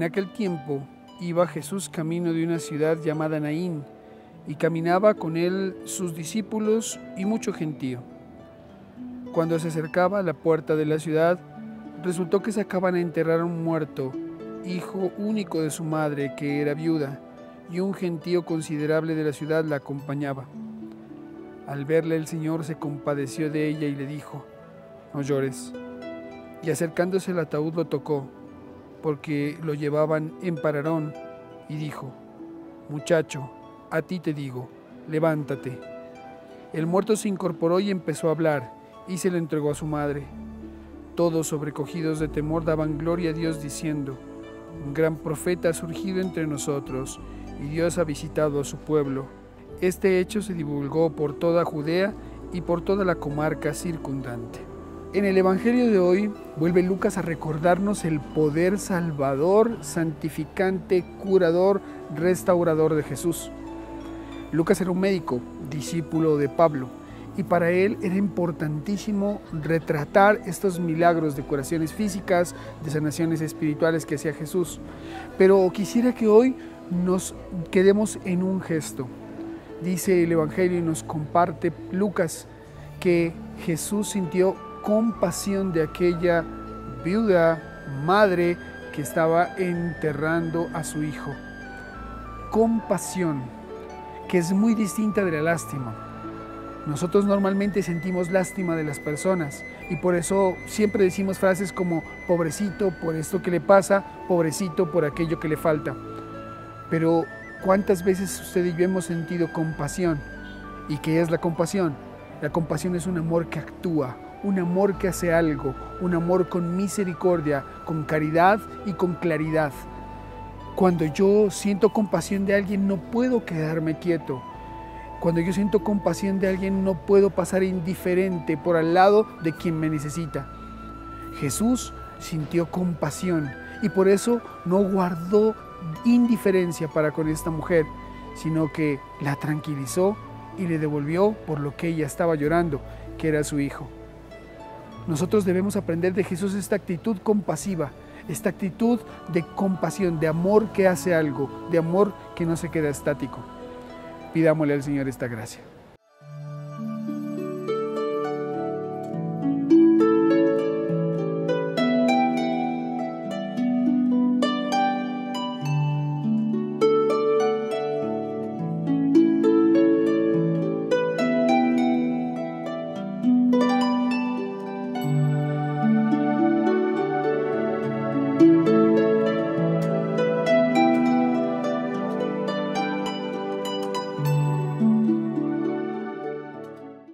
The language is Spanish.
aquel tiempo iba Jesús camino de una ciudad llamada Naín, y caminaba con él sus discípulos y mucho gentío. Cuando se acercaba a la puerta de la ciudad, resultó que sacaban a enterrar a un muerto, hijo único de su madre, que era viuda, y un gentío considerable de la ciudad la acompañaba. Al verle el Señor se compadeció de ella y le dijo: «No llores». Y acercándose al ataúd lo tocó, porque lo llevaban en pararón, y dijo: «Muchacho, a ti te digo, levántate». El muerto se incorporó y empezó a hablar, y se lo entregó a su madre. Todos, sobrecogidos de temor, daban gloria a Dios, diciendo: «Un gran profeta ha surgido entre nosotros, y Dios ha visitado a su pueblo». Este hecho se divulgó por toda Judea y por toda la comarca circundante. En el Evangelio de hoy vuelve Lucas a recordarnos el poder salvador, santificante, curador, restaurador de Jesús. Lucas era un médico, discípulo de Pablo, y para él era importantísimo retratar estos milagros de curaciones físicas, de sanaciones espirituales que hacía Jesús. Pero quisiera que hoy nos quedemos en un gesto. Dice el Evangelio y nos comparte Lucas que Jesús sintió compasión de aquella viuda madre que estaba enterrando a su hijo. Compasión, que es muy distinta de la lástima. Nosotros normalmente sentimos lástima de las personas y por eso siempre decimos frases como pobrecito por esto que le pasa, pobrecito por aquello que le falta. Pero ¿cuántas veces usted y yo hemos sentido compasión? ¿Y qué es la compasión? La compasión es un amor que actúa, un amor que hace algo, un amor con misericordia, con caridad y con claridad. Cuando yo siento compasión de alguien, no puedo quedarme quieto. Cuando yo siento compasión de alguien, no puedo pasar indiferente por al lado de quien me necesita. Jesús sintió compasión y por eso no guardó indiferencia para con esta mujer, sino que la tranquilizó y le devolvió por lo que ella estaba llorando, que era su hijo. Nosotros debemos aprender de Jesús esta actitud compasiva, esta actitud de compasión, de amor que hace algo, de amor que no se queda estático. Pidámosle al Señor esta gracia.